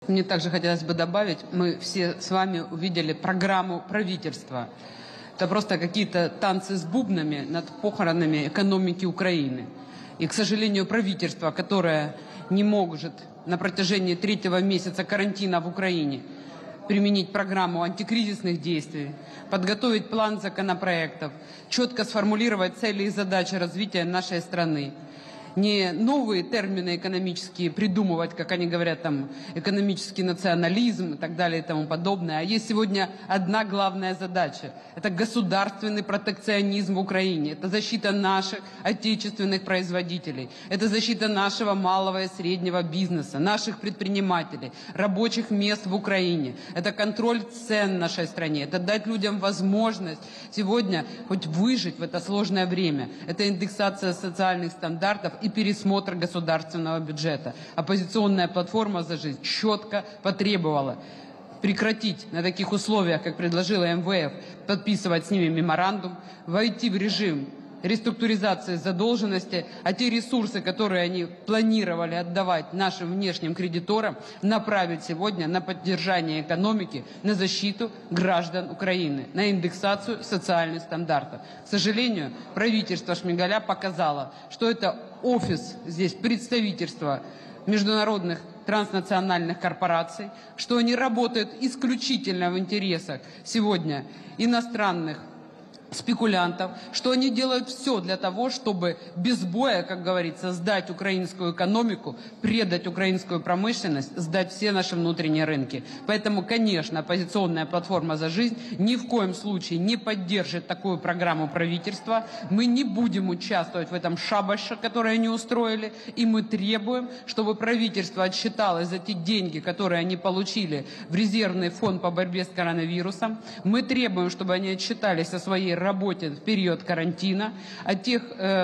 Мне также хотелось бы добавить, мы все с вами увидели программу правительства. Это просто какие-то танцы с бубнами над похоронами экономики Украины. И, к сожалению, правительство, которое не может на протяжении 3-го месяца карантина в Украине применить программу антикризисных действий, подготовить план законопроектов, четко сформулировать цели и задачи развития нашей страны. Не новые термины экономические придумывать, как они говорят, там, экономический национализм и так далее и тому подобное. А есть сегодня одна главная задача. Это государственный протекционизм в Украине. Это защита наших отечественных производителей. Это защита нашего малого и среднего бизнеса, наших предпринимателей, рабочих мест в Украине. Это контроль цен в нашей стране. Это дать людям возможность сегодня хоть выжить в это сложное время. Это индексация социальных стандартов и пересмотр государственного бюджета. Оппозиционная платформа «За жизнь» четко потребовала прекратить на таких условиях, как предложила МВФ, подписывать с ними меморандум, войти в режим реструктуризации задолженности, а те ресурсы, которые они планировали отдавать нашим внешним кредиторам, направить сегодня на поддержание экономики, на защиту граждан Украины, на индексацию социальных стандартов. К сожалению, правительство Шмигаля показало, что это офис, здесь представительство международных транснациональных корпораций, что они работают исключительно в интересах сегодня иностранных спекулянтов, что они делают все для того, чтобы без боя, как говорится, сдать украинскую экономику, предать украинскую промышленность, сдать все наши внутренние рынки. Поэтому, конечно, оппозиционная платформа «За жизнь» ни в коем случае не поддержит такую программу правительства. Мы не будем участвовать в этом шабаше, который они устроили, и мы требуем, чтобы правительство отсчиталось за те деньги, которые они получили в резервный фонд по борьбе с коронавирусом. Мы требуем, чтобы они отчитались о своей работе в период карантина, о тех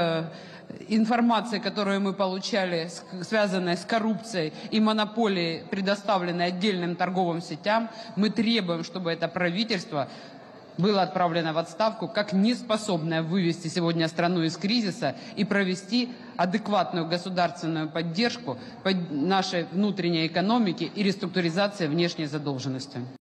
информации, которую мы получали, связанной с коррупцией и монополией, предоставленной отдельным торговым сетям. Мы требуем, чтобы это правительство было отправлено в отставку как неспособное вывести сегодня страну из кризиса и провести адекватную государственную поддержку нашей внутренней экономики и реструктуризации внешней задолженности.